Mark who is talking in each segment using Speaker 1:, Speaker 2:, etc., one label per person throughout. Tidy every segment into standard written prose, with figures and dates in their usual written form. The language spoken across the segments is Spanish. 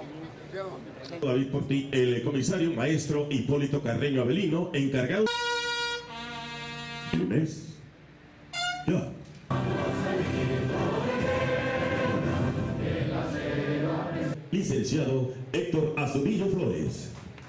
Speaker 1: David Porti, el comisario maestro Hipólito Carreño Avelino, encargado. Lunes. Ya. Licenciado Héctor Astudillo Flores.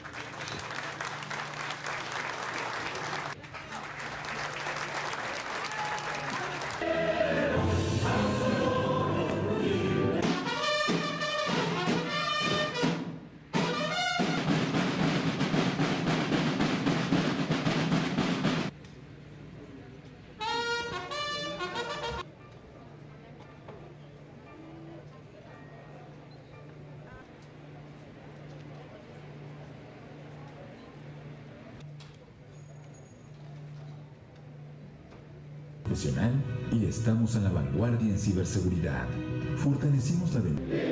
Speaker 2: Profesional y estamos a la vanguardia en ciberseguridad. Fortalecimos la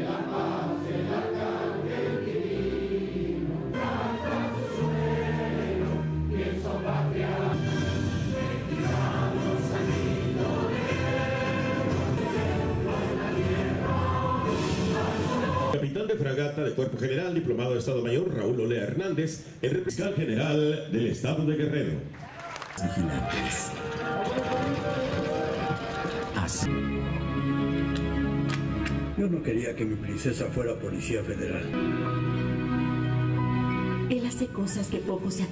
Speaker 1: Capitán de fragata de Cuerpo General, diplomado de Estado Mayor Raúl Olea Hernández, el fiscal general del Estado de Guerrero.
Speaker 2: Vigilantes. Así.
Speaker 3: Yo no quería que mi princesa fuera policía federal.
Speaker 4: Él hace cosas que poco se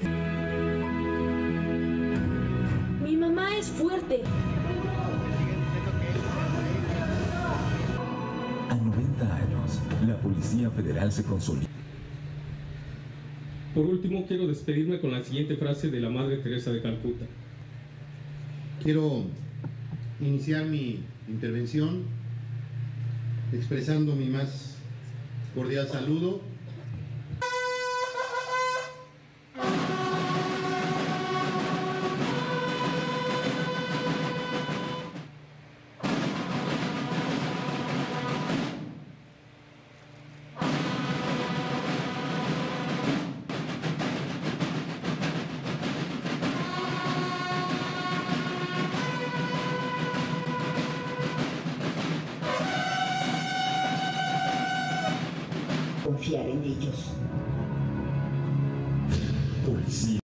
Speaker 4: atreven. Mi mamá es fuerte.
Speaker 2: A 90 años, la Policía Federal se consolida.
Speaker 5: Por último, quiero despedirme con la siguiente frase de la Madre Teresa de Calcuta.
Speaker 6: Quiero iniciar mi intervención expresando mi más cordial saludo.
Speaker 4: Confiar en ellos.
Speaker 2: Policía.